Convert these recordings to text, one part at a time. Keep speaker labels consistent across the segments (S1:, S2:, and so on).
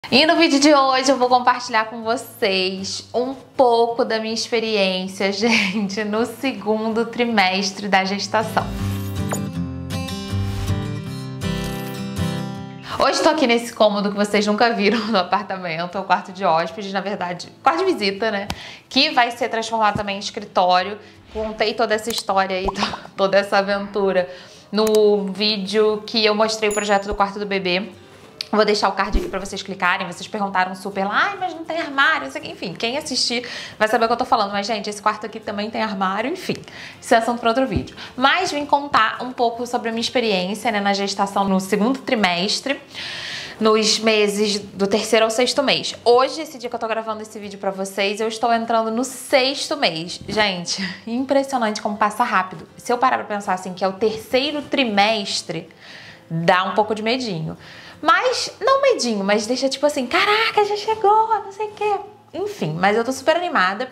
S1: E no vídeo de hoje eu vou compartilhar com vocês um pouco da minha experiência, gente, no segundo trimestre da gestação. Hoje tô aqui nesse cômodo que vocês nunca viram no apartamento, é o quarto de hóspedes, na verdade, quarto de visita, né? Que vai ser transformado também em escritório. Contei toda essa história aí, toda essa aventura no vídeo que eu mostrei o projeto do quarto do bebê. Vou deixar o card aqui pra vocês clicarem. Vocês perguntaram super lá, ai, mas não tem armário, não sei o que. Enfim, quem assistir vai saber o que eu tô falando. Mas, gente, esse quarto aqui também tem armário, enfim. Isso é assunto pra outro vídeo. Mas vim contar um pouco sobre a minha experiência, né, na gestação no segundo trimestre, nos meses do terceiro ao sexto mês. Hoje, esse dia que eu tô gravando esse vídeo pra vocês, eu estou entrando no sexto mês. Gente, impressionante como passa rápido. Se eu parar pra pensar assim, que é o terceiro trimestre, dá um pouco de medinho. Mas, não medinho, mas deixa tipo assim, caraca, já chegou, não sei o quê. Enfim, mas eu tô super animada.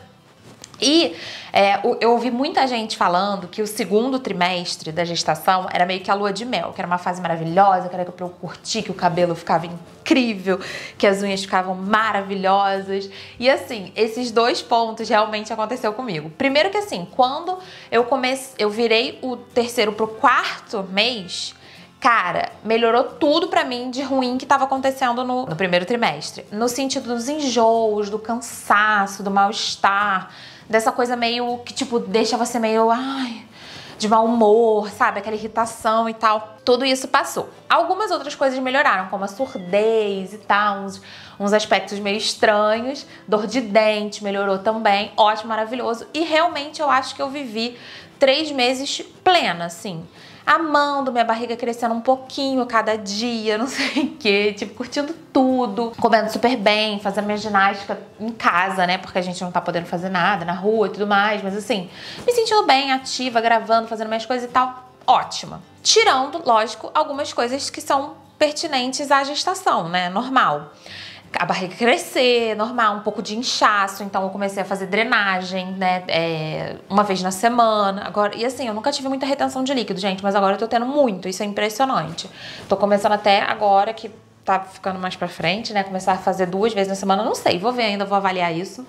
S1: E eu ouvi muita gente falando que o segundo trimestre da gestação era meio que a lua de mel, que era uma fase maravilhosa, que era pra eu curtir, que o cabelo ficava incrível, que as unhas ficavam maravilhosas. E assim, esses dois pontos realmente aconteceu comigo. Primeiro que assim, quando eu virei o terceiro pro quarto mês, cara, melhorou tudo pra mim de ruim que tava acontecendo no primeiro trimestre. No sentido dos enjoos, do cansaço, do mal-estar, dessa coisa meio que, tipo, deixa você meio, ai, de mau humor, sabe? Aquela irritação e tal. Tudo isso passou. Algumas outras coisas melhoraram, como a surdez e tal, uns aspectos meio estranhos. Dor de dente melhorou também. Ótimo, maravilhoso. E realmente eu acho que eu vivi 3 meses plena, assim. Amando minha barriga crescendo um pouquinho a cada dia, não sei o que, tipo, curtindo tudo, comendo super bem, fazendo minha ginástica em casa, né, porque a gente não tá podendo fazer nada na rua e tudo mais, mas assim, me sentindo bem, ativa, gravando, fazendo minhas coisas e tal, ótima. Tirando, lógico, algumas coisas que são pertinentes à gestação, né, normal. A barriga crescer, normal, um pouco de inchaço, então eu comecei a fazer drenagem, né, uma vez na semana, agora, e assim, eu nunca tive muita retenção de líquido, gente, mas agora eu tô tendo muito, isso é impressionante. Tô começando até agora, que tá ficando mais pra frente, né, começar a fazer 2 vezes na semana, não sei, vou ver ainda, vou avaliar isso.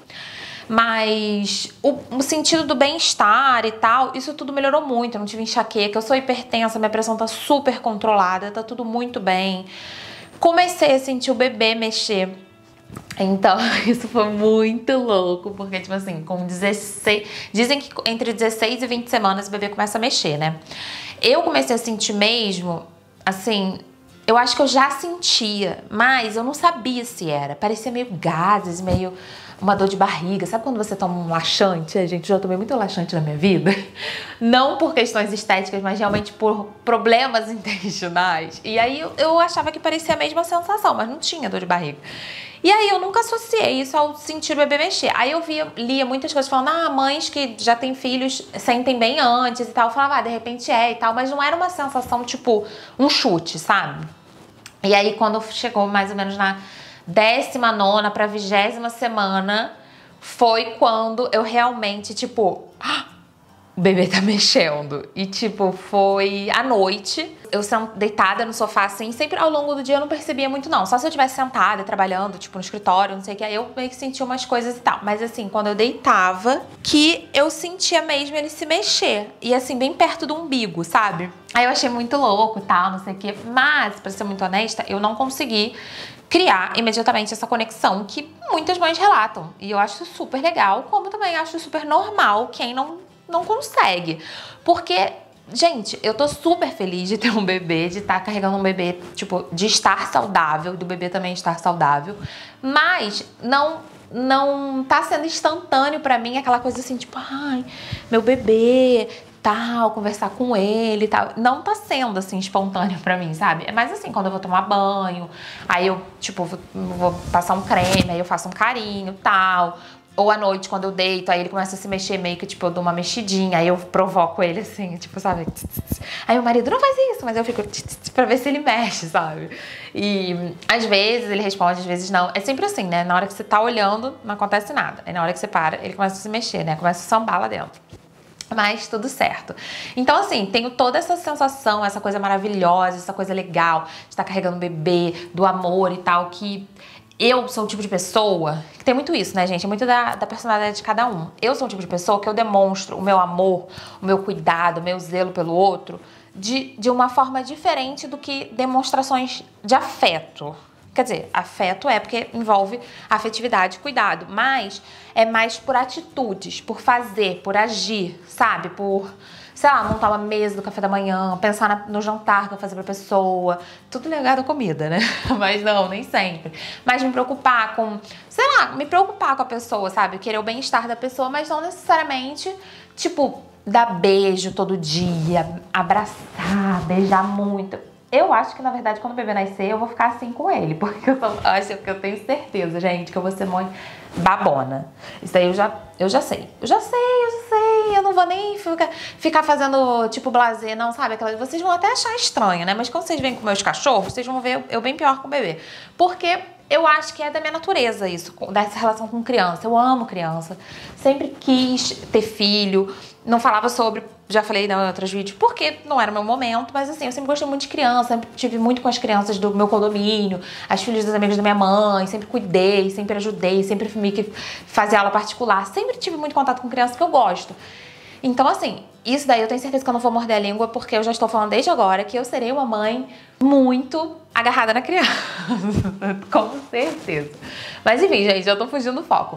S1: Mas o sentido do bem-estar e tal, isso tudo melhorou muito, eu não tive enxaqueca, eu sou hipertensa, minha pressão tá super controlada, tá tudo muito bem. Comecei a sentir o bebê mexer. Então, isso foi muito louco, porque, tipo assim, com 16... Dizem que entre 16 e 20 semanas o bebê começa a mexer, né? Eu comecei a sentir mesmo, assim... Eu acho que eu já sentia, mas eu não sabia se era. Parecia meio gases, meio uma dor de barriga. Sabe quando você toma um laxante? Gente, eu já tomei muito laxante na minha vida. Não por questões estéticas, mas realmente por problemas intestinais. E aí eu achava que parecia a mesma sensação, mas não tinha dor de barriga. E aí eu nunca associei isso ao sentir o bebê mexer. Aí eu lia muitas coisas falando, ah, mães que já têm filhos sentem bem antes e tal. Eu falava, ah, de repente e tal. Mas não era uma sensação, tipo, um chute, sabe? E aí, quando chegou mais ou menos na 19ª pra 20ª semana, foi quando eu realmente, tipo, o bebê tá mexendo. E, tipo, foi à noite, eu deitada no sofá, assim, sempre ao longo do dia eu não percebia muito, não. Só se eu tivesse sentada, trabalhando, tipo, no escritório, não sei o que, aí eu meio que sentia umas coisas e tal. Mas, assim, quando eu deitava, que eu sentia mesmo ele se mexer. E, assim, bem perto do umbigo, sabe? Aí eu achei muito louco e tal, não sei o que. Mas, pra ser muito honesta, eu não consegui criar imediatamente essa conexão que muitas mães relatam. E eu acho super legal, como também acho super normal quem não consegue. Porque, gente, eu tô super feliz de ter um bebê, de estar carregando um bebê, tipo, de estar saudável, do bebê também estar saudável. Mas não tá sendo instantâneo pra mim aquela coisa assim, tipo, ai, meu bebê, tal, conversar com ele e tal. Não tá sendo, assim, espontâneo pra mim, sabe? É mais assim, quando eu vou tomar banho, aí eu, tipo, vou passar um creme, aí eu faço um carinho, tal. Ou à noite, quando eu deito, aí ele começa a se mexer meio que, tipo, eu dou uma mexidinha, aí eu provoco ele assim, tipo, sabe? Aí o marido, não faz isso, mas eu fico pra ver se ele mexe, sabe? E às vezes ele responde, às vezes não. É sempre assim, né? Na hora que você tá olhando, não acontece nada. Aí na hora que você para, ele começa a se mexer, né? Começa a sambar lá dentro. Mas tudo certo. Então, assim, tenho toda essa sensação, essa coisa maravilhosa, essa coisa legal de estar carregando um bebê, do amor e tal, que Eu sou o tipo de pessoa que tem muito isso, né, gente? É muito da personalidade de cada um. Eu sou o tipo de pessoa que eu demonstro o meu amor, o meu cuidado, o meu zelo pelo outro de uma forma diferente do que demonstrações de afeto. Quer dizer, afeto é porque envolve afetividade e cuidado, mas é mais por atitudes, por fazer, por agir, sabe? Por, sei lá, montar uma mesa do café da manhã, pensar no jantar que eu vou fazer pra pessoa. Tudo ligado à comida, né? Mas não, nem sempre. Mas me preocupar com, sei lá, me preocupar com a pessoa, sabe? Querer o bem-estar da pessoa, mas não necessariamente, tipo, dar beijo todo dia, abraçar, beijar muito. Eu acho que, na verdade, quando o bebê nascer, eu vou ficar assim com ele. Porque eu acho que eu tenho certeza, gente, que eu vou ser mãe babona. Isso daí eu já sei. Eu já sei. Eu não vou nem ficar fazendo, tipo, blasé, não, sabe? Vocês vão até achar estranho, né? Mas quando vocês vêm com meus cachorros, vocês vão ver eu bem pior com o bebê. Porque eu acho que é da minha natureza isso, dessa relação com criança. Eu amo criança. Sempre quis ter filho. Não falava sobre, já falei em outros vídeos, porque não era o meu momento, mas assim, eu sempre gostei muito de criança, sempre tive muito com as crianças do meu condomínio, as filhas dos amigos da minha mãe, sempre cuidei, sempre ajudei, sempre fui que fazer aula particular, sempre tive muito contato com criança que eu gosto. Então assim, isso daí eu tenho certeza que eu não vou morder a língua, porque eu já estou falando desde agora que eu serei uma mãe muito agarrada na criança, com certeza. Mas enfim, gente, eu tô fugindo do foco.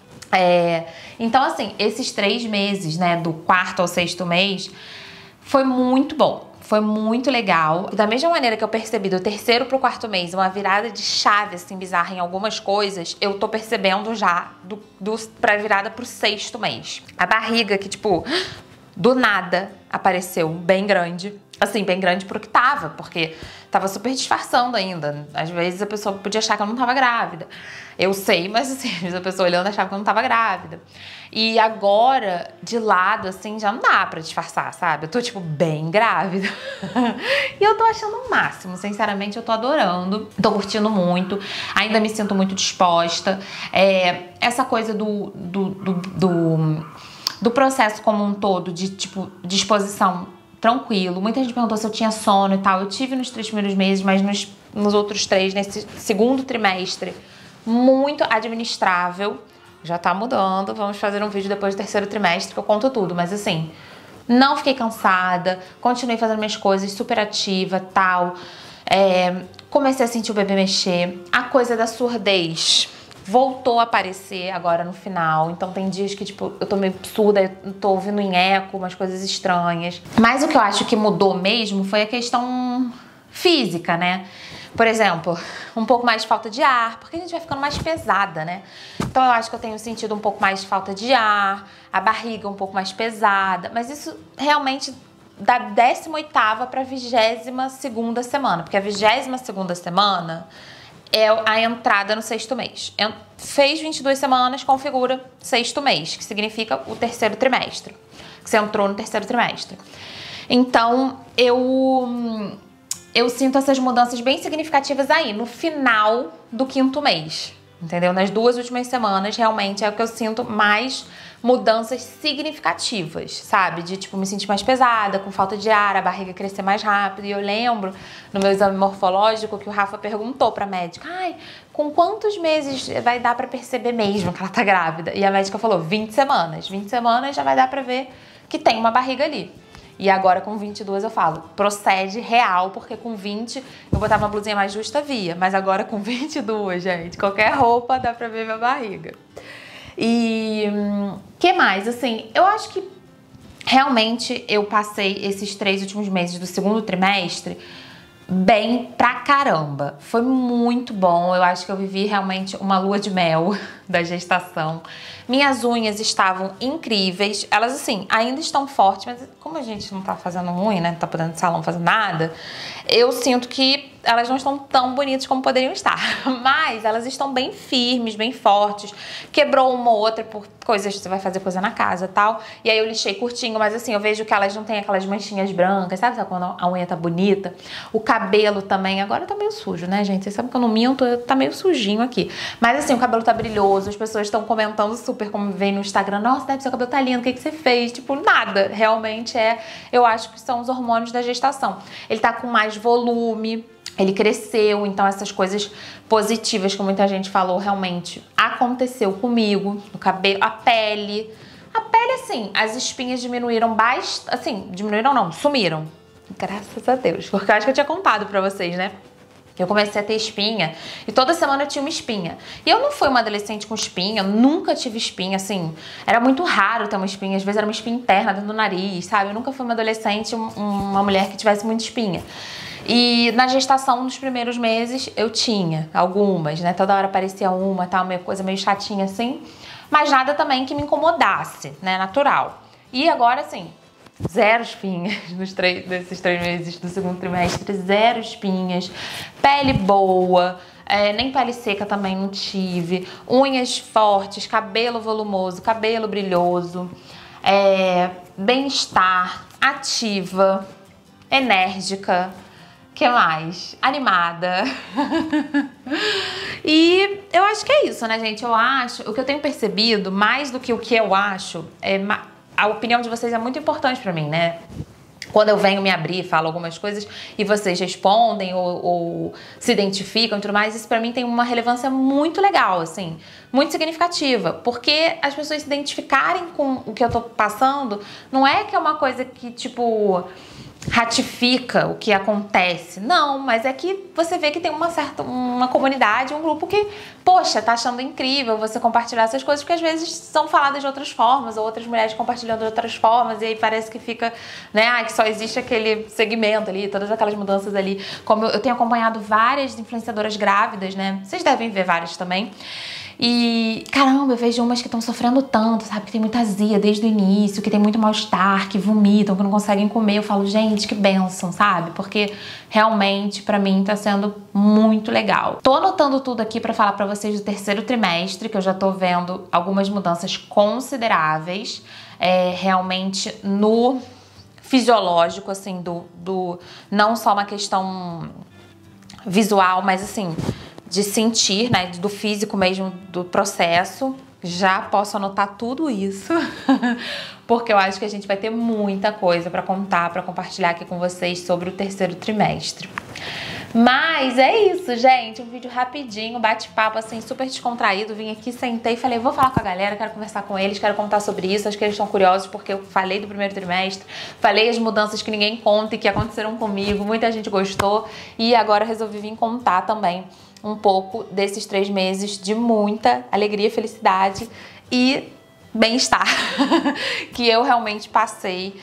S1: Então assim, esses 3 meses, né, do 4º ao 6º mês, foi muito bom, foi muito legal. Da mesma maneira que eu percebi do 3º pro 4º mês uma virada de chave, assim, bizarra em algumas coisas, eu tô percebendo já pra virada pro 6º mês. A barriga que, tipo, do nada apareceu bem grande. Assim, bem grande pro que tava, porque tava super disfarçando ainda. Às vezes a pessoa podia achar que eu não tava grávida. Eu sei, mas assim, às vezes a pessoa olhando achava que eu não tava grávida. E agora, de lado, assim, já não dá pra disfarçar, sabe? Eu tô, tipo, bem grávida. E eu tô achando o máximo, sinceramente, eu tô adorando. Tô curtindo muito, ainda me sinto muito disposta. Essa coisa do processo como um todo, de, tipo, disposição tranquilo. Muita gente perguntou se eu tinha sono e tal. Eu tive nos 3 primeiros meses, mas nos outros 3, nesse 2º trimestre, muito administrável. Já tá mudando. Vamos fazer um vídeo depois do 3º trimestre que eu conto tudo. Mas assim, não fiquei cansada. Continuei fazendo minhas coisas, super ativa, tal. Comecei a sentir o bebê mexer. A coisa da surdez voltou a aparecer agora no final. Então tem dias que, tipo, eu tô meio surda, eu tô ouvindo em eco, umas coisas estranhas. Mas o que eu acho que mudou mesmo foi a questão física, né? Por exemplo, um pouco mais de falta de ar, porque a gente vai ficando mais pesada, né? Então eu acho que eu tenho sentido um pouco mais de falta de ar, a barriga um pouco mais pesada, mas isso realmente da 18ª pra 22ª semana, porque a 22ª semana é a entrada no 6º mês. Fez 22 semanas, configura 6º mês, que significa o 3º trimestre. Que você entrou no 3º trimestre. Então, eu sinto essas mudanças bem significativas aí, no final do 5º mês. Entendeu? Nas 2 últimas semanas, realmente, é o que eu sinto mais mudanças significativas, sabe? De, tipo, me sentir mais pesada, com falta de ar, a barriga crescer mais rápido. E eu lembro, no meu exame morfológico, que o Rafa perguntou pra médica, ai, com quantos meses vai dar pra perceber mesmo que ela tá grávida? E a médica falou, 20 semanas. 20 semanas já vai dar pra ver que tem uma barriga ali. E agora com 22 eu falo, procede real, porque com 20 eu botava uma blusinha mais justa, via. Mas agora com 22, gente, qualquer roupa dá pra ver minha barriga. E que mais? Assim, eu acho que realmente eu passei esses 3 últimos meses do 2º trimestre bem pra caramba. Foi muito bom. Eu acho que eu vivi realmente uma lua de mel da gestação. Minhas unhas estavam incríveis. Elas, assim, ainda estão fortes, mas como a gente não tá fazendo unha, né? Não tá podendo no salão fazer nada, eu sinto que elas não estão tão bonitas como poderiam estar. Mas elas estão bem firmes, bem fortes. Quebrou uma ou outra por coisas, você vai fazer coisa na casa e tal. E aí eu lixei curtinho, mas assim, eu vejo que elas não têm aquelas manchinhas brancas, sabe? Sabe quando a unha tá bonita? O cabelo também, agora tá meio sujo, né, gente? Vocês sabem que eu não minto, tá meio sujinho aqui. Mas assim, o cabelo tá brilhoso, brilhoso, as pessoas estão comentando super, como vem no Instagram, nossa, Deb, seu cabelo tá lindo, o que você fez? Tipo, nada, realmente eu acho que são os hormônios da gestação. Ele tá com mais volume, ele cresceu, então essas coisas positivas que muita gente falou realmente aconteceu comigo, no cabelo, a pele, assim, as espinhas diminuíram bastante, assim, diminuíram não, sumiram, graças a Deus, porque eu acho que eu tinha contado pra vocês, né? Eu comecei a ter espinha e toda semana eu tinha uma espinha. E eu não fui uma adolescente com espinha, nunca tive espinha, assim. Era muito raro ter uma espinha, às vezes era uma espinha interna dentro do nariz, sabe? Eu nunca fui uma adolescente, uma mulher que tivesse muita espinha. E na gestação, nos primeiros meses, eu tinha algumas, né? Toda hora aparecia uma, tal, uma coisa meio chatinha assim. Mas nada também que me incomodasse, né? Natural. E agora, assim, zero espinhas nesses 3 meses do segundo trimestre, zero espinhas, pele boa, nem pele seca também não tive, unhas fortes, cabelo volumoso, cabelo brilhoso, bem-estar, ativa, enérgica, que mais? Animada. E eu acho que é isso, né, gente? Eu acho, o que eu tenho percebido, mais do que o que eu acho, a opinião de vocês é muito importante pra mim, né? Quando eu venho me abrir, falo algumas coisas e vocês respondem ou se identificam e tudo mais, isso pra mim tem uma relevância muito legal, assim, muito significativa, porque as pessoas se identificarem com o que eu tô passando, não é que é uma coisa que, tipo, ratifica o que acontece, não, mas é que você vê que tem uma comunidade, um grupo que, poxa, tá achando incrível você compartilhar essas coisas, porque às vezes são faladas de outras formas, ou outras mulheres compartilhando de outras formas, e aí parece que fica, né, que só existe aquele segmento ali, todas aquelas mudanças ali. Como eu tenho acompanhado várias influenciadoras grávidas, né, vocês devem ver várias também, e, caramba, eu vejo umas que estão sofrendo tanto, sabe? Que tem muita azia desde o início, que tem muito mal-estar, que vomitam, que não conseguem comer. Eu falo, gente, que bênção, sabe? Porque realmente, pra mim, tá sendo muito legal. Tô anotando tudo aqui pra falar pra vocês do terceiro trimestre, que eu já tô vendo algumas mudanças consideráveis, realmente no fisiológico, assim, não só uma questão visual, mas assim, de sentir, né, do físico mesmo, do processo. Já posso anotar tudo isso, porque eu acho que a gente vai ter muita coisa pra contar, pra compartilhar aqui com vocês sobre o terceiro trimestre. Mas é isso, gente, um vídeo rapidinho, bate-papo assim, super descontraído. Vim aqui, sentei e falei, vou falar com a galera, quero conversar com eles, quero contar sobre isso. Acho que eles estão curiosos porque eu falei do primeiro trimestre, falei as mudanças que ninguém conta e que aconteceram comigo, muita gente gostou. E agora resolvi vir contar também um pouco desses 3 meses de muita alegria, felicidade e bem-estar que eu realmente passei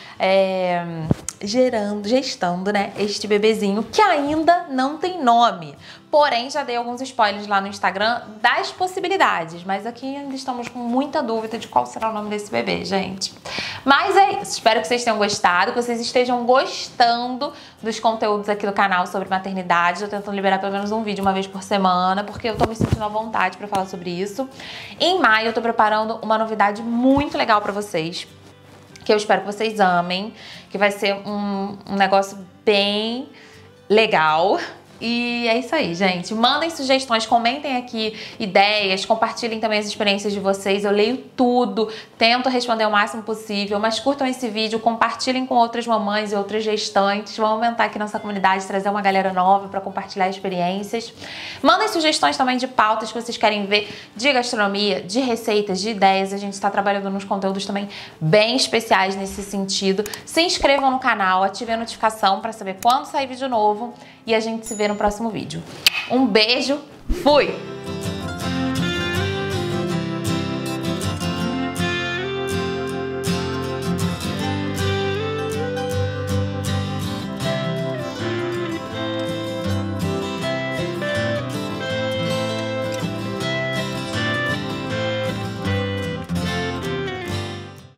S1: gestando, né, este bebezinho que ainda não tem nome. Porém, já dei alguns spoilers lá no Instagram das possibilidades, mas aqui ainda estamos com muita dúvida de qual será o nome desse bebê, gente. Mas é isso, espero que vocês tenham gostado, que vocês estejam gostando dos conteúdos aqui do canal sobre maternidade. Eu tô tentando liberar pelo menos um vídeo uma vez por semana, porque eu tô me sentindo à vontade pra falar sobre isso. Em maio eu tô preparando uma novidade muito legal pra vocês, que eu espero que vocês amem, que vai ser um negócio bem legal. E é isso aí, gente. Mandem sugestões, comentem aqui ideias, compartilhem também as experiências de vocês. Eu leio tudo, tento responder o máximo possível, mas curtam esse vídeo, compartilhem com outras mamães e outras gestantes. Vamos aumentar aqui nossa comunidade, trazer uma galera nova para compartilhar experiências. Mandem sugestões também de pautas que vocês querem ver, de gastronomia, de receitas, de ideias. A gente está trabalhando nos conteúdos também bem especiais nesse sentido. Se inscrevam no canal, ativem a notificação para saber quando sair vídeo novo e a gente se vê no próximo vídeo. Um beijo, fui!